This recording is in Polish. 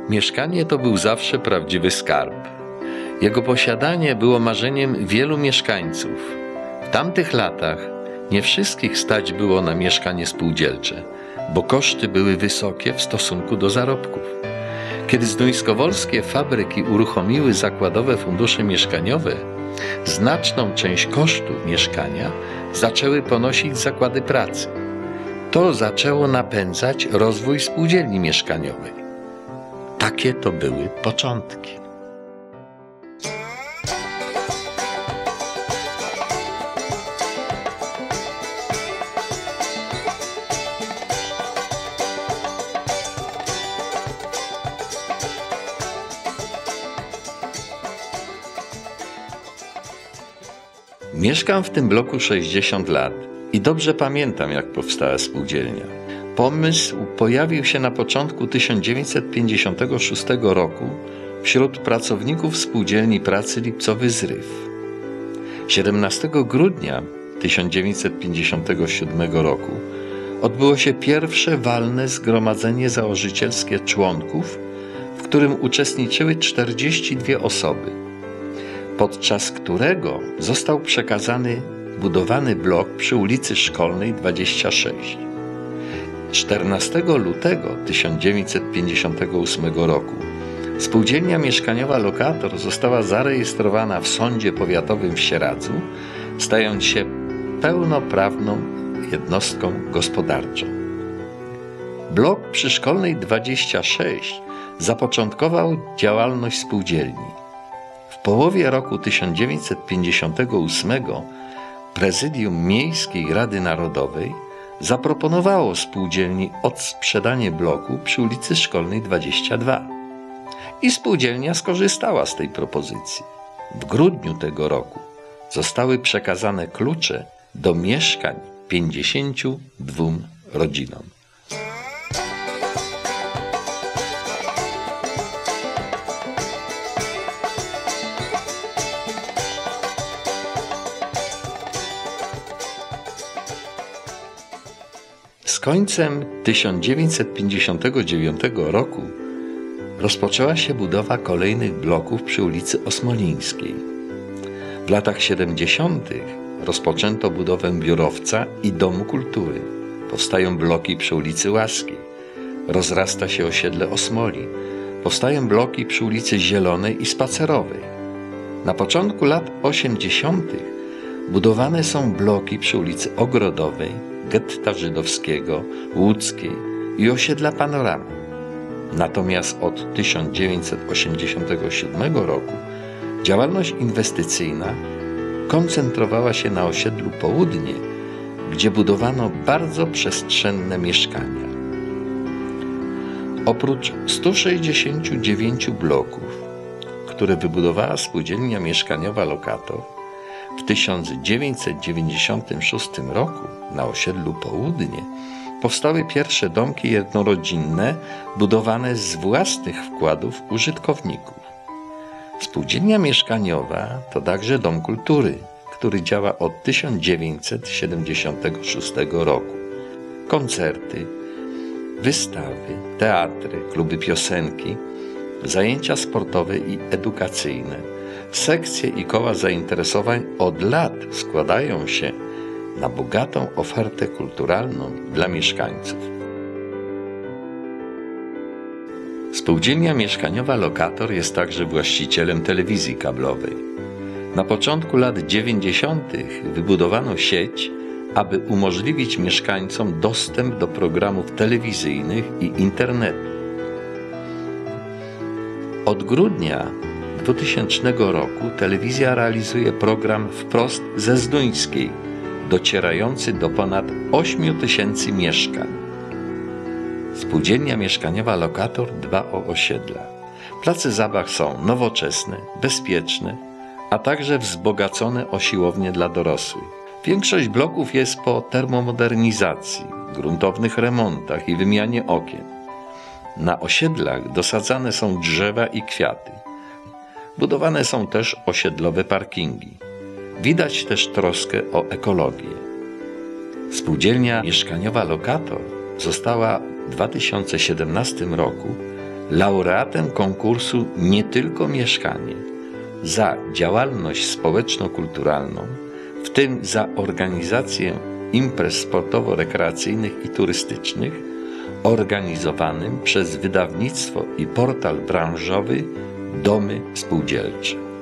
Mieszkanie to był zawsze prawdziwy skarb. Jego posiadanie było marzeniem wielu mieszkańców. W tamtych latach nie wszystkich stać było na mieszkanie spółdzielcze, bo koszty były wysokie w stosunku do zarobków. Kiedy zduńskowolskie fabryki uruchomiły zakładowe fundusze mieszkaniowe, znaczną część kosztów mieszkania zaczęły ponosić zakłady pracy. To zaczęło napędzać rozwój spółdzielni mieszkaniowej. Takie to były początki. Mieszkam w tym bloku 60 lat i dobrze pamiętam, jak powstała spółdzielnia. Pomysł pojawił się na początku 1956 roku wśród pracowników Spółdzielni Pracy Lipcowy Zryw. 17 grudnia 1957 roku odbyło się pierwsze walne zgromadzenie założycielskie członków, w którym uczestniczyły 42 osoby, podczas którego został przekazany budowany blok przy ulicy Szkolnej 26. 14 lutego 1958 roku Spółdzielnia Mieszkaniowa Lokator została zarejestrowana w Sądzie Powiatowym w Sieradzu, stając się pełnoprawną jednostką gospodarczą. Blok przy Szkolnej 26 zapoczątkował działalność spółdzielni. W połowie roku 1958 Prezydium Miejskiej Rady Narodowej zaproponowało spółdzielni odsprzedanie bloku przy ulicy Szkolnej 22 i spółdzielnia skorzystała z tej propozycji. W grudniu tego roku zostały przekazane klucze do mieszkań 52 rodzinom. Z końcem 1959 roku rozpoczęła się budowa kolejnych bloków przy ulicy Osmolińskiej. W latach 70. rozpoczęto budowę biurowca i Domu Kultury. Powstają bloki przy ulicy Łaskiej. Rozrasta się osiedle Osmoli. Powstają bloki przy ulicy Zielonej i Spacerowej. Na początku lat 80. budowane są bloki przy ulicy Ogrodowej, Getta Żydowskiego, Łódzkiej i osiedla Panorama. Natomiast od 1987 roku działalność inwestycyjna koncentrowała się na osiedlu Południe, gdzie budowano bardzo przestrzenne mieszkania. Oprócz 169 bloków, które wybudowała Spółdzielnia Mieszkaniowa Lokator, w 1996 roku na osiedlu Południe powstały pierwsze domki jednorodzinne budowane z własnych wkładów użytkowników. Spółdzielnia mieszkaniowa to także Dom Kultury, który działa od 1976 roku. Koncerty, wystawy, teatry, kluby piosenki, zajęcia sportowe i edukacyjne, sekcje i koła zainteresowań od lat składają się na bogatą ofertę kulturalną dla mieszkańców. Spółdzielnia Mieszkaniowa Lokator jest także właścicielem telewizji kablowej. Na początku lat 90. wybudowano sieć, aby umożliwić mieszkańcom dostęp do programów telewizyjnych i internetu. Od grudnia 2000 roku telewizja realizuje program Wprost ze Zduńskiej, docierający do ponad 8 000 mieszkań. Spółdzielnia Mieszkaniowa Lokator dba o osiedla. Place zabaw są nowoczesne, bezpieczne, a także wzbogacone o siłownie dla dorosłych. Większość bloków jest po termomodernizacji, gruntownych remontach i wymianie okien. Na osiedlach dosadzane są drzewa i kwiaty. Budowane są też osiedlowe parkingi. Widać też troskę o ekologię. Spółdzielnia Mieszkaniowa Lokator została w 2017 roku laureatem konkursu Nie tylko mieszkanie za działalność społeczno-kulturalną, w tym za organizację imprez sportowo-rekreacyjnych i turystycznych, organizowanym przez wydawnictwo i portal branżowy Domy Spółdzielcze.